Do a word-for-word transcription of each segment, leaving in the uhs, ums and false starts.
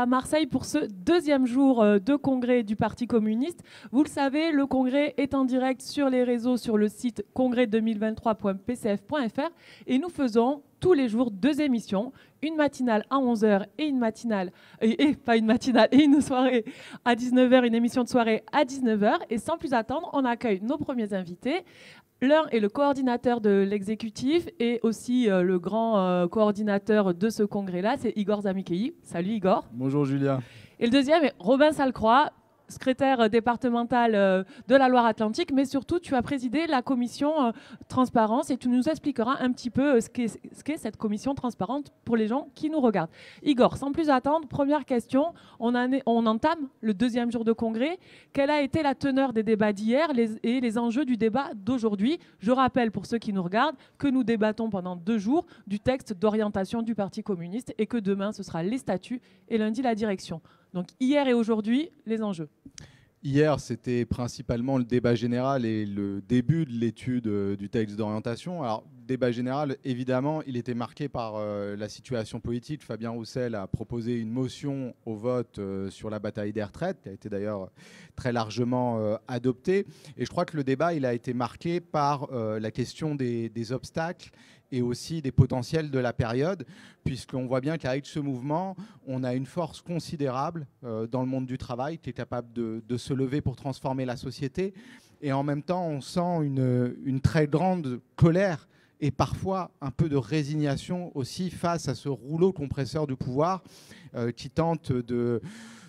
à Marseille pour ce deuxième jour de congrès du Parti communiste. Vous le savez, le congrès est en direct sur les réseaux, sur le site congrès deux mille vingt-trois point p c f point f r et nous faisons tous les jours deux émissions, une matinale à onze heures et une matinale, et, et pas une matinale, et une soirée à dix-neuf heures, une émission de soirée à dix-neuf heures. Et sans plus attendre, on accueille nos premiers invités. L'un est le coordinateur de l'exécutif et aussi euh, le grand euh, coordinateur de ce congrès-là, c'est Igor Zamikei. Salut Igor. Bonjour Julia. Et le deuxième est Robin Salcroix, secrétaire départemental euh, de la Loire-Atlantique, mais surtout tu as présidé la commission euh, transparence et tu nous expliqueras un petit peu euh, ce qu'est ce qu'est cette commission transparente pour les gens qui nous regardent. Igor, sans plus attendre, première question, on, en est, on entame le deuxième jour de congrès. Quelle a été la teneur des débats d'hier les, et les enjeux du débat d'aujourd'hui? Je rappelle pour ceux qui nous regardent que nous débattons pendant deux jours du texte d'orientation du Parti communiste et que demain ce sera les statuts et lundi la direction. Donc hier et aujourd'hui, les enjeux. Hier, c'était principalement le débat général et le début de l'étude euh, du texte d'orientation. Alors, débat général, évidemment, il était marqué par euh, la situation politique. Fabien Roussel a proposé une motion au vote euh, sur la bataille des retraites, qui a été d'ailleurs très largement euh, adoptée. Et je crois que le débat, il a été marqué par euh, la question des, des obstacles et aussi des potentiels de la période, puisqu'on voit bien qu'avec ce mouvement, on a une force considérable euh, dans le monde du travail qui est capable de, de se lever pour transformer la société. Et en même temps, on sent une, une très grande colère et parfois un peu de résignation aussi face à ce rouleau compresseur du pouvoir euh, qui tente de...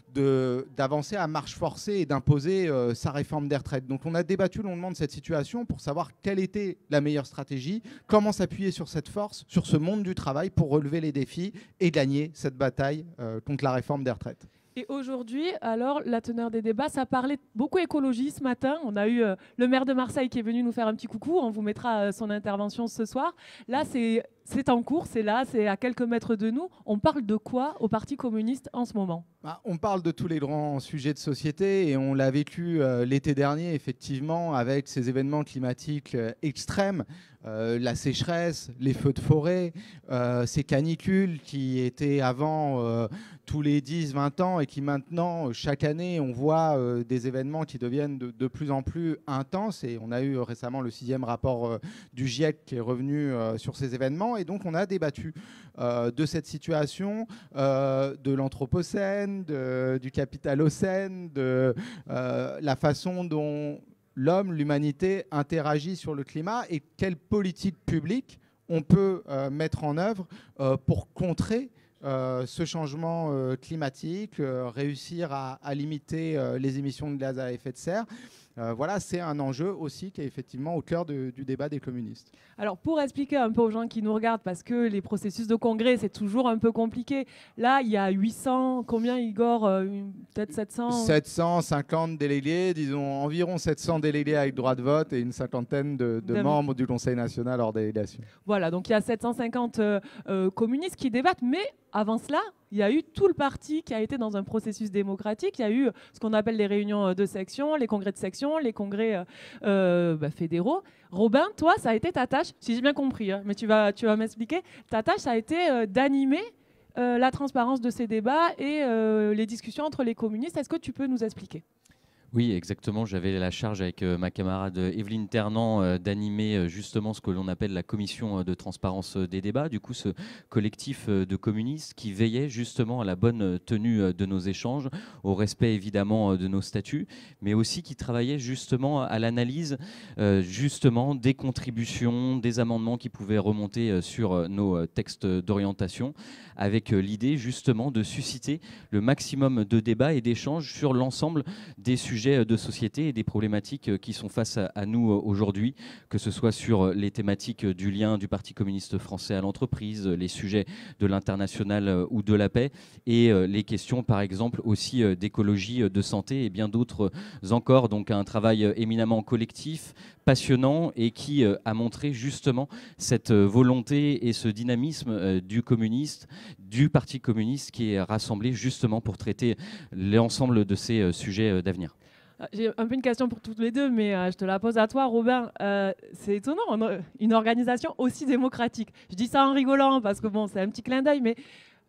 d'avancer à marche forcée et d'imposer euh, sa réforme des retraites. Donc on a débattu longuement de cette situation pour savoir quelle était la meilleure stratégie, comment s'appuyer sur cette force, sur ce monde du travail pour relever les défis et gagner cette bataille euh, contre la réforme des retraites. Et aujourd'hui, alors, la teneur des débats, ça parlait beaucoup écologie ce matin. On a eu euh, le maire de Marseille qui est venu nous faire un petit coucou. On vous mettra euh, son intervention ce soir. Là, c'est c'est en cours, c'est là, c'est à quelques mètres de nous. On parle de quoi au Parti communiste en ce moment? Bah, on parle de tous les grands sujets de société et on l'a vécu euh, l'été dernier, effectivement, avec ces événements climatiques euh, extrêmes. Euh, la sécheresse, les feux de forêt, euh, ces canicules qui étaient avant euh, tous les dix vingt ans et qui maintenant, chaque année, on voit euh, des événements qui deviennent de, de plus en plus intenses. Et on a eu récemment le sixième rapport euh, du GIEC qui est revenu euh, sur ces événements. Et donc, on a débattu euh, de cette situation, euh, de l'anthropocène, de, du capitalocène, de euh, la façon dont l'homme, l'humanité interagit sur le climat et quelle politique publique on peut euh, mettre en œuvre euh, pour contrer euh, ce changement euh, climatique, euh, réussir à, à limiter euh, les émissions de gaz à effet de serre. Euh, voilà, c'est un enjeu aussi qui est effectivement au cœur de, du débat des communistes. Alors, pour expliquer un peu aux gens qui nous regardent, parce que les processus de congrès, c'est toujours un peu compliqué. Là, il y a huit cents, combien, Igor euh, Peut-être sept cents sept cent cinquante délégués, disons environ sept cents délégués avec droit de vote et une cinquantaine de, de de membres du Conseil national hors délégation. Voilà, donc il y a sept cent cinquante euh, euh, communistes qui débattent, mais avant cela, il y a eu tout le parti qui a été dans un processus démocratique. Il y a eu ce qu'on appelle les réunions de section, les congrès de section, les congrès euh, bah, fédéraux. Robin, toi, ça a été ta tâche, si j'ai bien compris, hein, mais tu vas, tu vas m'expliquer. Ta tâche, ça a été euh, d'animer euh, la transparence de ces débats et euh, les discussions entre les communistes. Est-ce que tu peux nous expliquer ? Oui, exactement. J'avais la charge avec euh, ma camarade Evelyne Ternant euh, d'animer euh, justement ce que l'on appelle la commission euh, de transparence euh, des débats. Du coup, ce collectif euh, de communistes qui veillait justement à la bonne tenue euh, de nos échanges, au respect évidemment euh, de nos statuts, mais aussi qui travaillait justement à l'analyse euh, justement des contributions, des amendements qui pouvaient remonter euh, sur euh, nos euh, textes d'orientation, avec euh, l'idée justement de susciter le maximum de débats et d'échanges sur l'ensemble des sujets de société et des problématiques qui sont face à, à nous aujourd'hui, que ce soit sur les thématiques du lien du Parti communiste français à l'entreprise, les sujets de l'international ou de la paix, et les questions par exemple aussi d'écologie, de santé et bien d'autres encore. Donc un travail éminemment collectif, passionnant et qui a montré justement cette volonté et ce dynamisme du communiste, du Parti communiste qui est rassemblé justement pour traiter l'ensemble de ces sujets d'avenir. J'ai un peu une question pour tous les deux, mais euh, je te la pose à toi, Robin. Euh, c'est étonnant, on a une organisation aussi démocratique. Je dis ça en rigolant parce que bon, c'est un petit clin d'œil, mais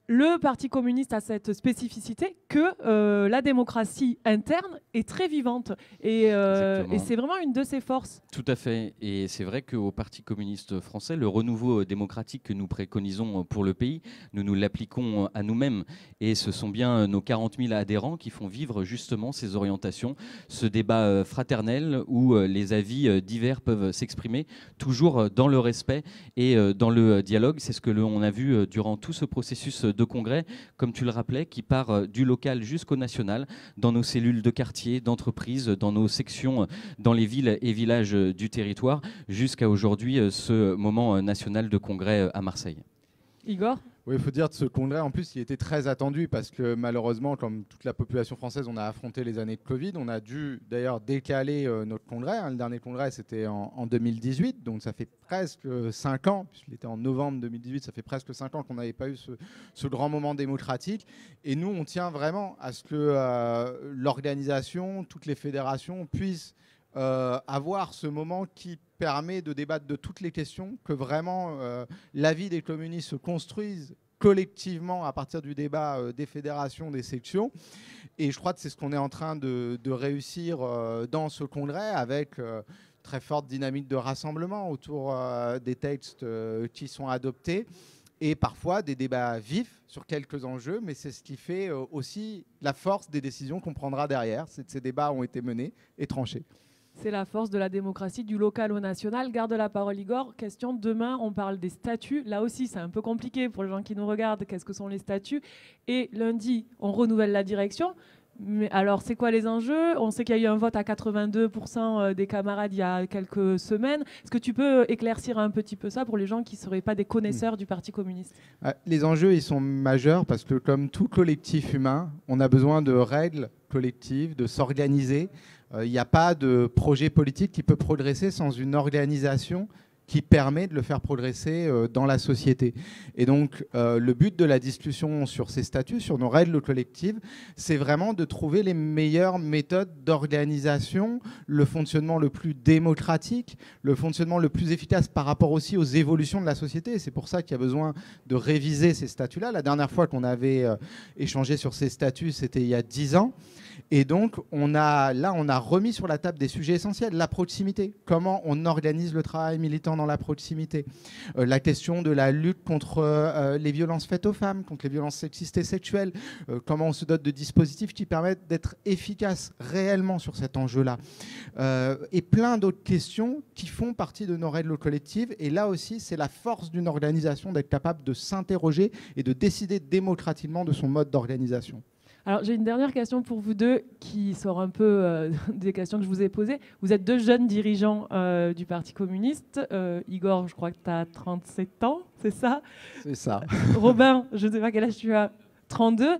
le Parti communiste a cette spécificité que euh, la démocratie interne est très vivante. Et, euh, et c'est vraiment une de ses forces. Tout à fait. Et c'est vrai qu'au Parti communiste français, le renouveau démocratique que nous préconisons pour le pays, nous nous l'appliquons à nous-mêmes. Et ce sont bien nos quarante mille adhérents qui font vivre justement ces orientations, ce débat fraternel où les avis divers peuvent s'exprimer, toujours dans le respect et dans le dialogue. C'est ce que l'on a vu durant tout ce processus de congrès, comme tu le rappelais, qui part du local jusqu'au national, dans nos cellules de quartier, d'entreprise, dans nos sections, dans les villes et villages du territoire, jusqu'à aujourd'hui ce moment national de congrès à Marseille. Igor ? Oui, il faut dire que ce congrès, en plus, il était très attendu parce que malheureusement, comme toute la population française, on a affronté les années de Covid. On a dû d'ailleurs décaler euh, notre congrès. Hein. Le dernier congrès, c'était en, en deux mille dix-huit, donc ça fait presque cinq ans, puisqu'il était en novembre deux mille dix-huit, ça fait presque cinq ans qu'on n'avait pas eu ce, ce grand moment démocratique. Et nous, on tient vraiment à ce que euh, l'organisation, toutes les fédérations puissent Euh, avoir ce moment qui permet de débattre de toutes les questions, que vraiment euh, la vie des communistes se construise collectivement à partir du débat euh, des fédérations, des sections. Et je crois que c'est ce qu'on est en train de, de réussir euh, dans ce congrès avec euh, très forte dynamique de rassemblement autour euh, des textes euh, qui sont adoptés et parfois des débats vifs sur quelques enjeux, mais c'est ce qui fait euh, aussi la force des décisions qu'on prendra derrière. C'est que ces débats ont été menés et tranchés. C'est la force de la démocratie, du local au national. Garde la parole, Igor. Question, demain, on parle des statuts. Là aussi, c'est un peu compliqué pour les gens qui nous regardent. Qu'est-ce que sont les statuts? Et lundi, on renouvelle la direction. Mais alors, c'est quoi les enjeux? On sait qu'il y a eu un vote à quatre-vingt-deux pour cent des camarades il y a quelques semaines. Est-ce que tu peux éclaircir un petit peu ça pour les gens qui ne seraient pas des connaisseurs mmh. du Parti communiste? Les enjeux, ils sont majeurs parce que comme tout collectif humain, on a besoin de règles collectives, de s'organiser. Il n'y a pas de projet politique qui peut progresser sans une organisation qui permet de le faire progresser euh, dans la société. Et donc, euh, le but de la discussion sur ces statuts, sur nos règles collectives, c'est vraiment de trouver les meilleures méthodes d'organisation, le fonctionnement le plus démocratique, le fonctionnement le plus efficace par rapport aussi aux évolutions de la société. C'est pour ça qu'il y a besoin de réviser ces statuts-là. La dernière fois qu'on avait euh, échangé sur ces statuts, c'était il y a dix ans. Et donc, on a, là, on a remis sur la table des sujets essentiels. La proximité, comment on organise le travail militant dans la proximité. Euh, la question de la lutte contre euh, les violences faites aux femmes, contre les violences sexistes et sexuelles. Euh, comment on se dote de dispositifs qui permettent d'être efficaces réellement sur cet enjeu-là. Euh, et plein d'autres questions qui font partie de nos règles collectives. Et là aussi, c'est la force d'une organisation d'être capable de s'interroger et de décider démocratiquement de son mode d'organisation. Alors, j'ai une dernière question pour vous deux qui sort un peu euh, des questions que je vous ai posées. Vous êtes deux jeunes dirigeants euh, du Parti communiste. Euh, Igor, je crois que tu as trente-sept ans, c'est ça? C'est ça. Robin, je ne sais pas quel âge tu as. trente-deux.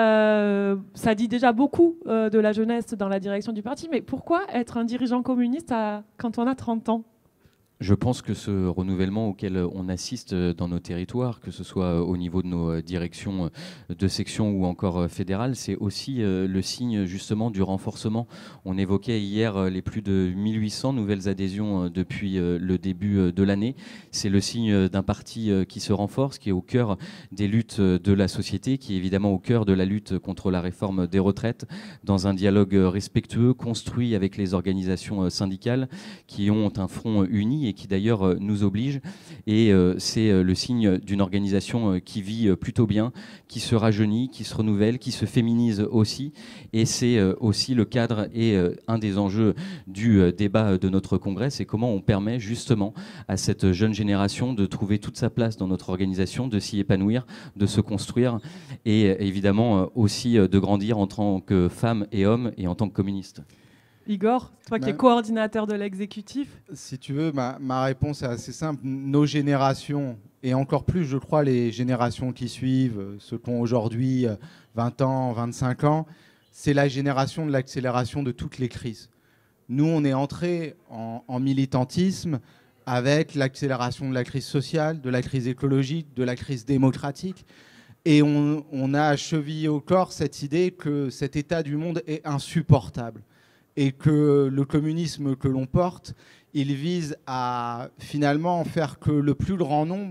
Euh, ça dit déjà beaucoup euh, de la jeunesse dans la direction du parti. Mais pourquoi être un dirigeant communiste à, quand on a trente ans? Je pense que ce renouvellement auquel on assiste dans nos territoires, que ce soit au niveau de nos directions de section ou encore fédérales, c'est aussi le signe justement du renforcement. On évoquait hier les plus de mille huit cents nouvelles adhésions depuis le début de l'année. C'est le signe d'un parti qui se renforce, qui est au cœur des luttes de la société, qui est évidemment au cœur de la lutte contre la réforme des retraites, dans un dialogue respectueux, construit avec les organisations syndicales, qui ont un front uni et qui d'ailleurs nous oblige. Et euh, c'est euh, le signe d'une organisation euh, qui vit euh, plutôt bien, qui se rajeunit, qui se renouvelle, qui se féminise aussi. Et c'est euh, aussi le cadre et euh, un des enjeux du euh, débat de notre congrès, c'est comment on permet justement à cette jeune génération de trouver toute sa place dans notre organisation, de s'y épanouir, de se construire et euh, évidemment euh, aussi euh, de grandir en tant que femme et homme et en tant que communiste. Igor, toi qui es coordinateur de l'exécutif. Si tu veux, ma, ma réponse est assez simple. Nos générations, et encore plus, je crois, les générations qui suivent, ceux qui ont aujourd'hui vingt ans, vingt-cinq ans, c'est la génération de l'accélération de toutes les crises. Nous, on est entrés en, en militantisme avec l'accélération de la crise sociale, de la crise écologique, de la crise démocratique. Et on, on a chevillé au corps cette idée que cet état du monde est insupportable. Et que le communisme que l'on porte, il vise à finalement faire que le plus grand nombre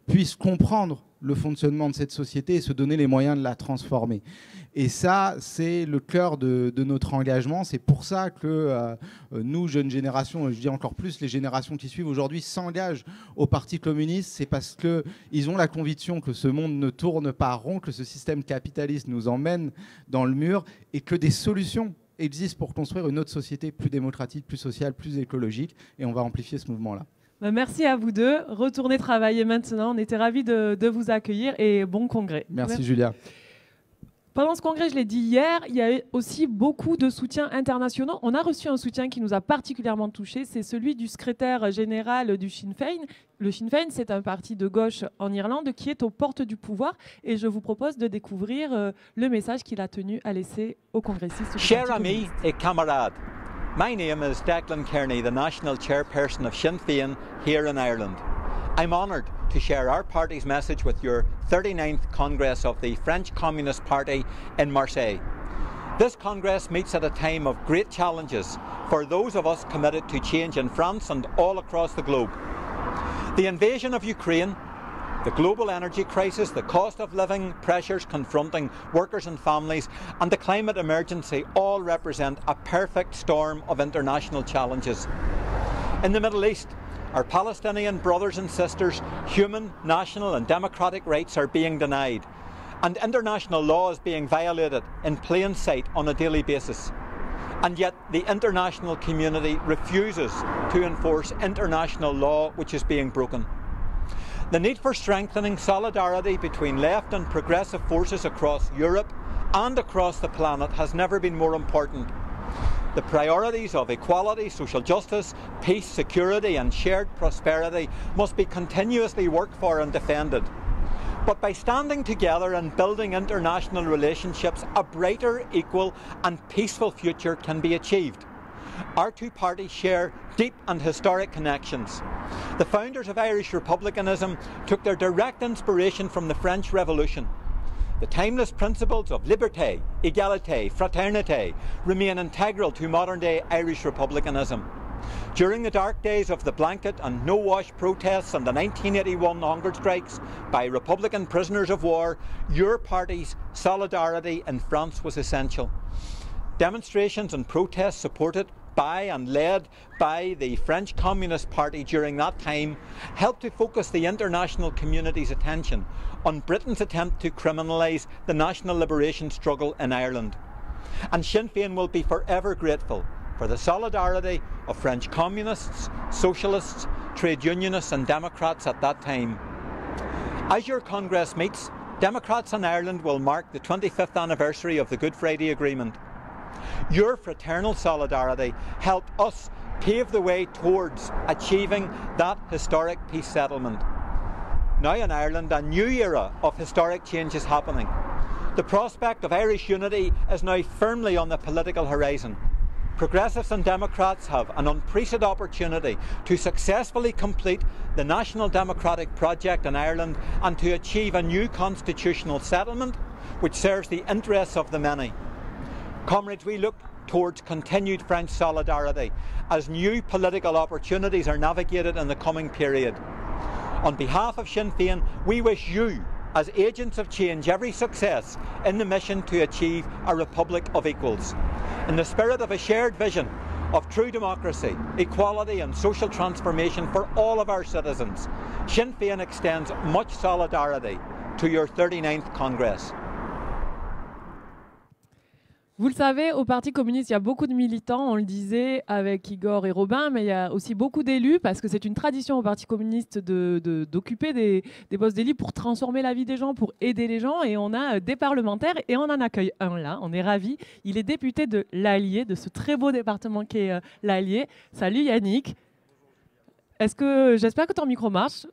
puissent comprendre le fonctionnement de cette société et se donner les moyens de la transformer. Et ça, c'est le cœur de, de notre engagement. C'est pour ça que euh, nous, jeunes générations, et je dis encore plus les générations qui suivent aujourd'hui, s'engagent au Parti communiste. C'est parce qu'ils ont la conviction que ce monde ne tourne pas rond, que ce système capitaliste nous emmène dans le mur et que des solutions existent pour construire une autre société plus démocratique, plus sociale, plus écologique. Et on va amplifier ce mouvement-là. Merci à vous deux. Retournez travailler maintenant. On était ravis de, de vous accueillir et bon congrès. Merci, Merci. Julia. Pendant ce congrès, je l'ai dit hier, il y a aussi beaucoup de soutiens internationaux. On a reçu un soutien qui nous a particulièrement touchés, c'est celui du secrétaire général du Sinn Féin. Le Sinn Féin, c'est un parti de gauche en Irlande qui est aux portes du pouvoir. Et je vous propose de découvrir euh, le message qu'il a tenu à laisser aux congressistes. Chers amis et camarades, my name is Declan Kearney, the national chairperson of Sinn Féin here in Ireland. I'm honoured to share our party's message with your thirty-ninth Congress of the French Communist Party in Marseille. This Congress meets at a time of great challenges for those of us committed to change in France and all across the globe. The invasion of Ukraine, the global energy crisis, the cost of living pressures confronting workers and families, and the climate emergency all represent a perfect storm of international challenges. In the Middle East, our Palestinian brothers and sisters' human, national and democratic rights are being denied, and international law is being violated in plain sight on a daily basis. And yet the international community refuses to enforce international law which is being broken. The need for strengthening solidarity between left and progressive forces across Europe and across the planet has never been more important. The priorities of equality, social justice, peace, security and shared prosperity must be continuously worked for and defended. But by standing together and building international relationships, a brighter, equal and peaceful future can be achieved. Our two parties share deep and historic connections. The founders of Irish republicanism took their direct inspiration from the French Revolution. The timeless principles of liberté, égalité, fraternité remain integral to modern-day Irish republicanism. During the dark days of the blanket and no-wash protests and the nineteen eighty-one hunger strikes by Republican prisoners of war, your party's solidarity in France was essential. Demonstrations and protests supported by and led by the French Communist Party during that time helped to focus the international community's attention on Britain's attempt to criminalise the national liberation struggle in Ireland. And Sinn Féin will be forever grateful for the solidarity of French communists, socialists, trade unionists and democrats at that time. As your Congress meets, Democrats in Ireland will mark the twenty-fifth anniversary of the Good Friday Agreement. Your fraternal solidarity helped us pave the way towards achieving that historic peace settlement. Now in Ireland, a new era of historic change is happening. The prospect of Irish unity is now firmly on the political horizon. Progressives and Democrats have an unprecedented opportunity to successfully complete the national democratic project in Ireland and to achieve a new constitutional settlement which serves the interests of the many. Comrades, we look towards continued French solidarity as new political opportunities are navigated in the coming period. On behalf of Sinn Féin, we wish you, as agents of change, every success in the mission to achieve a republic of equals. In the spirit of a shared vision of true democracy, equality and social transformation for all of our citizens, Sinn Féin extends much solidarity to your thirty-ninth Congress. Vous le savez, au Parti communiste, il y a beaucoup de militants, on le disait avec Igor et Robin, mais il y a aussi beaucoup d'élus, parce que c'est une tradition au Parti communiste de, de, d'occuper des, des postes d'élus pour transformer la vie des gens, pour aider les gens, et on a des parlementaires, et on en accueille un là, on est ravis. Il est député de l'Allier, de ce très beau département qui est euh, l'Allier. Salut Yannick. Est-ce que, j'espère que ton micro marche.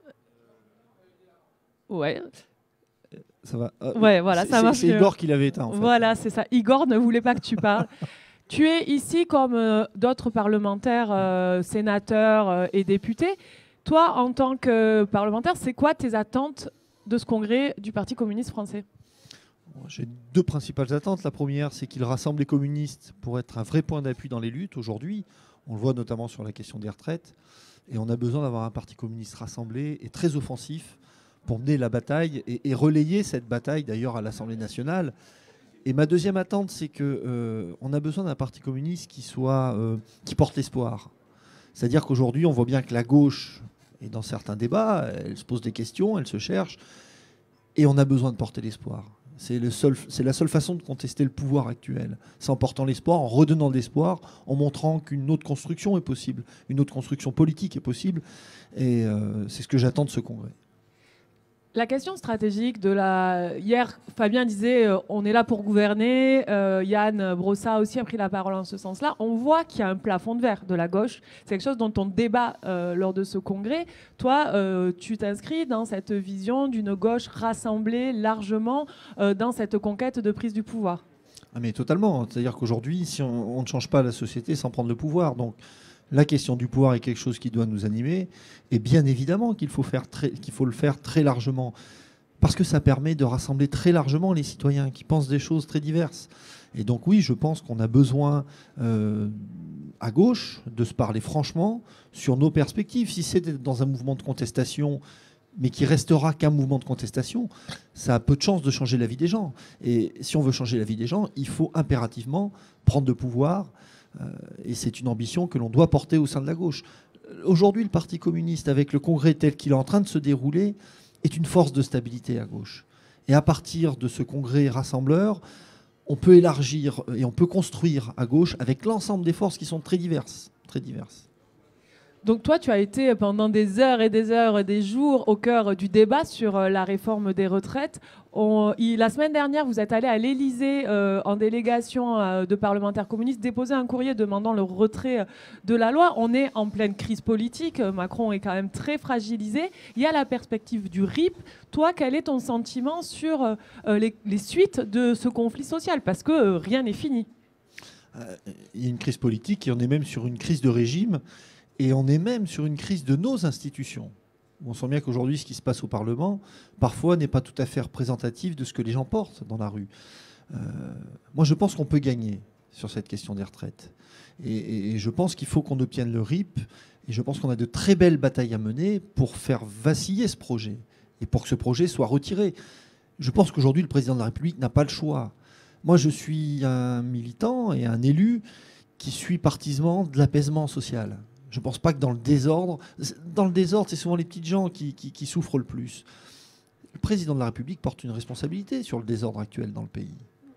Ouais. Ça va. Euh, ouais, voilà, ça marche. C'est Igor qui l'avait éteint. En fait. Voilà, c'est ça. Igor ne voulait pas que tu parles. Tu es ici comme euh, d'autres parlementaires, euh, sénateurs euh, et députés. Toi, en tant que parlementaire, c'est quoi tes attentes de ce congrès du Parti communiste français ? J'ai deux principales attentes. La première, c'est qu'il rassemble les communistes pour être un vrai point d'appui dans les luttes. Aujourd'hui, on le voit notamment sur la question des retraites. Et on a besoin d'avoir un Parti communiste rassemblé et très offensif pour mener la bataille et, et relayer cette bataille d'ailleurs à l'Assemblée nationale. Et ma deuxième attente, c'est qu'on euh, a besoin d'un parti communiste qui, soit, euh, qui porte l'espoir. C'est-à-dire qu'aujourd'hui, on voit bien que la gauche, et dans certains débats, elle se pose des questions, elle se cherche, et on a besoin de porter l'espoir. C'est le seul, c'est la seule façon de contester le pouvoir actuel. C'est en portant l'espoir, en redonnant de l'espoir, en montrant qu'une autre construction est possible, une autre construction politique est possible. Et euh, c'est ce que j'attends de ce congrès. La question stratégique de la... Hier, Fabien disait euh, on est là pour gouverner. Euh, Yann Brossat aussi a pris la parole en ce sens-là. On voit qu'il y a un plafond de verre de la gauche. C'est quelque chose dont on débat euh, lors de ce congrès. Toi, euh, tu t'inscris dans cette vision d'une gauche rassemblée largement euh, dans cette conquête de prise du pouvoir. Ah mais totalement. C'est-à-dire qu'aujourd'hui, si on, on ne change pas la société sans prendre le pouvoir, donc la question du pouvoir est quelque chose qui doit nous animer. Et bien évidemment qu'il faut, faire très, qu'il faut le faire très largement. Parce que ça permet de rassembler très largement les citoyens qui pensent des choses très diverses. Et donc oui, je pense qu'on a besoin, euh, à gauche, de se parler franchement sur nos perspectives. Si c'est dans un mouvement de contestation, mais qui restera qu'un mouvement de contestation, ça a peu de chances de changer la vie des gens. Et si on veut changer la vie des gens, il faut impérativement prendre le pouvoir. Euh, et c'est une ambition que l'on doit porter au sein de la gauche. Aujourd'hui, le Parti communiste, avec le congrès tel qu'il est en train de se dérouler, est une force de stabilité à gauche. Et à partir de ce congrès rassembleur, on peut élargir et on peut construire à gauche avec l'ensemble des forces qui sont très diverses. Très diverses. Donc toi, tu as été pendant des heures et des heures et des jours au cœur du débat sur la réforme des retraites. On, il, la semaine dernière, vous êtes allé à l'Élysée euh, en délégation euh, de parlementaires communistes déposer un courrier demandant le retrait de la loi. On est en pleine crise politique. Macron est quand même très fragilisé. Il y a la perspective du R I P. Toi, quel est ton sentiment sur euh, les, les suites de ce conflit social? Parce que euh, rien n'est fini. Euh, il y a une crise politique et on est même sur une crise de régime. Et on est même sur une crise de nos institutions. On sent bien qu'aujourd'hui, ce qui se passe au Parlement, parfois, n'est pas tout à fait représentatif de ce que les gens portent dans la rue. Euh, moi, je pense qu'on peut gagner sur cette question des retraites. Et, et je pense qu'il faut qu'on obtienne le R I P. Et je pense qu'on a de très belles batailles à mener pour faire vaciller ce projet. Et pour que ce projet soit retiré. Je pense qu'aujourd'hui, le président de la République n'a pas le choix. Moi, je suis un militant et un élu qui suit partisan de l'apaisement social. Je ne pense pas que dans le désordre, dans le désordre, c'est souvent les petites gens qui, qui, qui souffrent le plus. Le président de la République porte une responsabilité sur le désordre actuel dans le pays.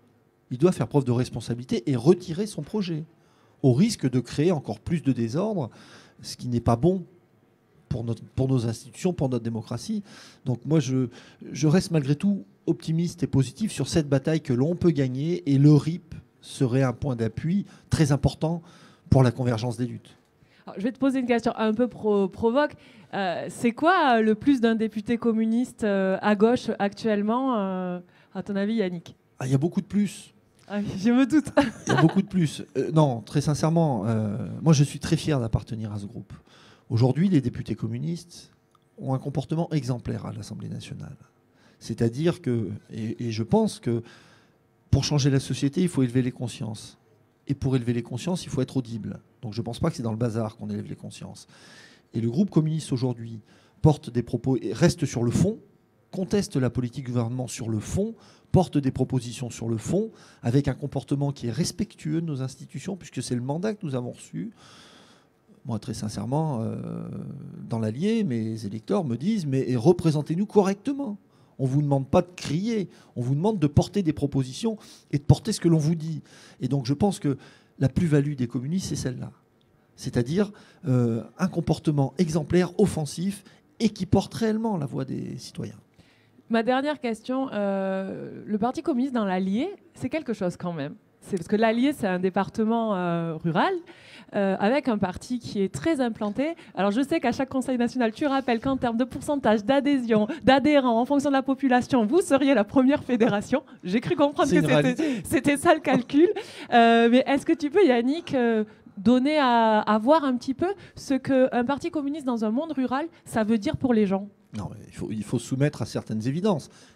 Il doit faire preuve de responsabilité et retirer son projet, au risque de créer encore plus de désordre, ce qui n'est pas bon pour, notre, pour nos institutions, pour notre démocratie. Donc moi, je, je reste malgré tout optimiste et positif sur cette bataille que l'on peut gagner, et le R I P serait un point d'appui très important pour la convergence des luttes. Alors, je vais te poser une question un peu pro provoque. Euh, c'est quoi euh, le plus d'un député communiste euh, à gauche actuellement, euh, à ton avis, Yannick? Ah, il y a beaucoup de plus. Ah, je me doute. Il y a beaucoup de plus. Euh, non, très sincèrement, euh, moi je suis très fier d'appartenir à ce groupe. Aujourd'hui, les députés communistes ont un comportement exemplaire à l'Assemblée nationale. C'est-à-dire que, et, et je pense que pour changer la société, il faut élever les consciences. Et pour élever les consciences, il faut être audible. Donc je ne pense pas que c'est dans le bazar qu'on élève les consciences. Et le groupe communiste aujourd'hui porte des propos, et reste sur le fond, conteste la politique du gouvernement sur le fond, porte des propositions sur le fond, avec un comportement qui est respectueux de nos institutions, puisque c'est le mandat que nous avons reçu. Moi, très sincèrement, euh, dans l'Allier, mes électeurs me disent « mais représentez-nous correctement ». On ne vous demande pas de crier, on vous demande de porter des propositions et de porter ce que l'on vous dit. Et donc je pense que la plus-value des communistes, c'est celle-là. C'est-à-dire euh, un comportement exemplaire, offensif, et qui porte réellement la voix des citoyens. Ma dernière question, euh, le Parti communiste dans l'Allier, c'est quelque chose quand même. C'est parce que l'Allier, c'est un département euh, rural, euh, avec un parti qui est très implanté. Alors je sais qu'à chaque Conseil national, tu rappelles qu'en termes de pourcentage d'adhésion, d'adhérents en fonction de la population, vous seriez la première fédération. J'ai cru comprendre que c'était ça le calcul. Euh, mais est-ce que tu peux, Yannick, euh, donner à, à voir un petit peu ce qu'un parti communiste dans un monde rural, ça veut dire pour les gens? Non, il faut, il faut soumettre à certaines évidences.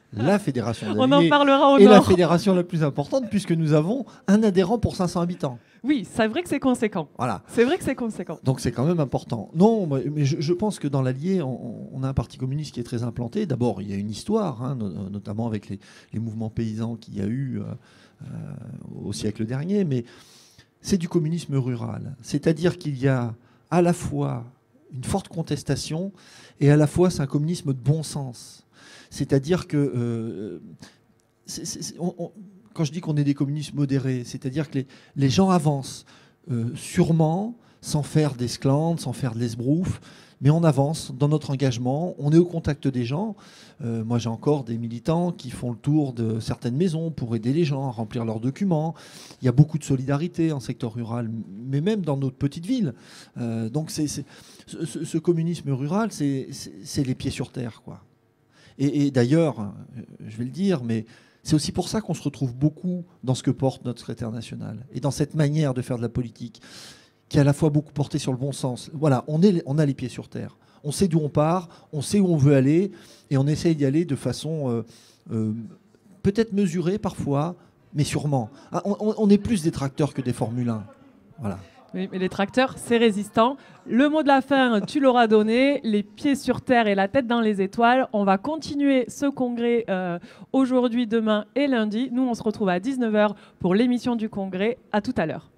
la fédération On en d'alliés parlera au est la nord. fédération la plus importante puisque nous avons un adhérent pour cinq cents habitants. Oui, c'est vrai que c'est conséquent. Voilà. C'est vrai que c'est conséquent. Donc c'est quand même important. Non, mais je, je pense que dans l'Allier, on, on a un parti communiste qui est très implanté. D'abord, il y a une histoire, hein, no- notamment avec les, les mouvements paysans qu'il y a eu euh, euh, au siècle dernier, mais c'est du communisme rural. C'est-à-dire qu'il y a à la fois une forte contestation et à la fois c'est un communisme de bon sens. C'est-à-dire que euh, c'est- c'est- c'est- on- on- quand je dis qu'on est des communistes modérés, c'est-à-dire que les, les gens avancent euh, sûrement, sans faire d'esclandre, sans faire de l'esbrouf, mais on avance dans notre engagement, on est au contact des gens. Euh, moi, j'ai encore des militants qui font le tour de certaines maisons pour aider les gens à remplir leurs documents. Il y a beaucoup de solidarité en secteur rural, mais même dans notre petite ville. Euh, donc, c'est, c'est- ce, ce- ce communisme rural, c'est, c'est- c'est les pieds sur terre, quoi. Et, et d'ailleurs, euh, je vais le dire, mais c'est aussi pour ça qu'on se retrouve beaucoup dans ce que porte notre secrétaire national et dans cette manière de faire de la politique qui est à la fois beaucoup portée sur le bon sens. Voilà, on, est, on a les pieds sur terre. On sait d'où on part, on sait où on veut aller et on essaye d'y aller de façon euh, euh, peut-être mesurée parfois, mais sûrement. Ah, on, on- on est plus des tracteurs que des Formule un. Voilà. Oui, mais les tracteurs, c'est résistant. Le mot de la fin, tu l'auras donné. Les pieds sur terre et la tête dans les étoiles. On va continuer ce congrès euh, aujourd'hui, demain et lundi. Nous, on se retrouve à dix-neuf heures pour l'émission du congrès. À tout à l'heure.